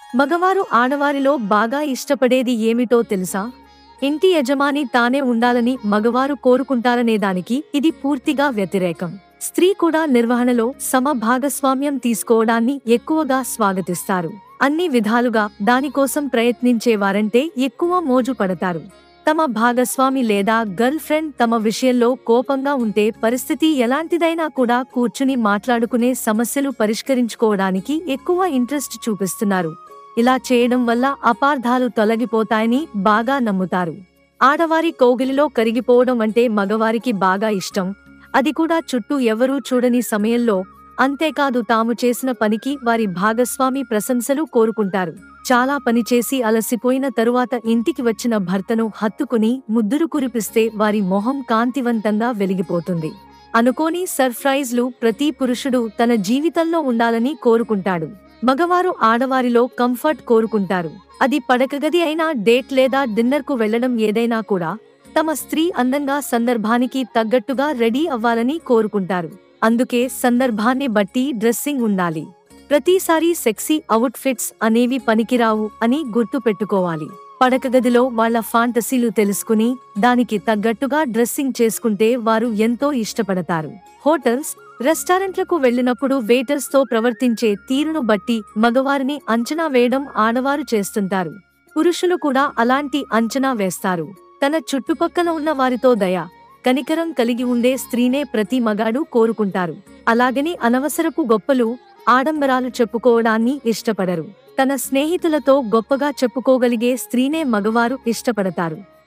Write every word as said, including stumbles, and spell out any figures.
మగవారు ఆడవారిలో బాగా ఇష్టపడేది ఏమిటో తెలుసా? ఇంటి యజమాని తానే ఉండాలని మగవారు కోరుకుంటారనేదానికి ఇది పూర్తిగా వ్యతిరేకం. స్త్రీ కూడా నిర్వహణలో సమ భాగస్వామ్యం తీసుకోవడాన్ని ఎక్కువగా స్వాగతిస్తారు. అన్ని విధాలుగా దానికోసం ప్రయత్నించేవారంటే ఎక్కువ మోజు పడతారు. తమ భాగస్వామి లేదా గర్ల్ ఫ్రెండ్ తమ విషయంలో కోపంగా ఉంటే పరిస్థితి ఎలాంటిదైనా కూడా కూర్చుని మాట్లాడుకునే సమస్యలు పరిష్కరించుకోవడానికి ఎక్కువ ఇంట్రెస్ట్ చూపిస్తున్నారు. ఇలా చేయడం వల్ల అపార్థాలు తొలగిపోతాయని బాగా నమ్ముతారు. ఆడవారి కౌగిలిలో కరిగిపోవడం అంటే మగవారికి బాగా ఇష్టం. అది కూడా చుట్టూ ఎవరూ చూడని సమయంలో. అంతేకాదు తాము చేసిన పనికి వారి భాగస్వామి ప్రశంసలు కోరుకుంటారు. చాలా పనిచేసి అలసిపోయిన తరువాత ఇంటికి వచ్చిన భర్తను హత్తుకుని ముద్దులు కురిపిస్తే వారి మొహం కాంతివంతంగా వెలిగిపోతుంది. అనుకోని సర్ప్రైజ్లు ప్రతి పురుషుడు తన జీవితంలో ఉండాలని కోరుకుంటాడు. మగవారు ఆడవారిలో కంఫర్ట్ కోరుకుంటారు. అది పడకగది అయినా, డేట్ లేదా డిన్నర్కు వెళ్లడం ఏదైనా కూడా తమ స్త్రీ అందంగా సందర్భానికి తగ్గట్టుగా రెడీ అవ్వాలని కోరుకుంటారు. అందుకే సందర్భాన్ని బట్టి డ్రెస్సింగ్ ఉండాలి. ప్రతిసారి సెక్సీ అవుట్ఫిట్స్ అనేవి పనికిరావు అని గుర్తు పెట్టుకోవాలి. పడకగదిలో వాళ్ల ఫాంటసీలు తెలుసుకుని దానికి తగ్గట్టుగా డ్రెస్సింగ్ చేసుకుంటే వారు ఎంతో ఇష్టపడతారు. హోటల్స్, రెస్టారెంట్లకు వెళ్లినప్పుడు వెయిటర్స్ తో ప్రవర్తించే తీరును బట్టి మగవారిని అంచనా వేయడం ఆడవారు చేస్తుంటారు. పురుషులు కూడా అలాంటి అంచనా వేస్తారు. తన చుట్టుపక్కల ఉన్న వారితో దయ, కనికరం కలిగి ఉండే స్త్రీనే ప్రతి మగాడు కోరుకుంటారు. అలాగని అనవసరపు గొప్పలు, ఆడంబరాలు చెప్పుకోవడాన్ని ఇష్టపడరు. తన స్నేహితులతో గొప్పగా చెప్పుకోగలిగే స్త్రీనే మగవారు ఇష్టపడతారు.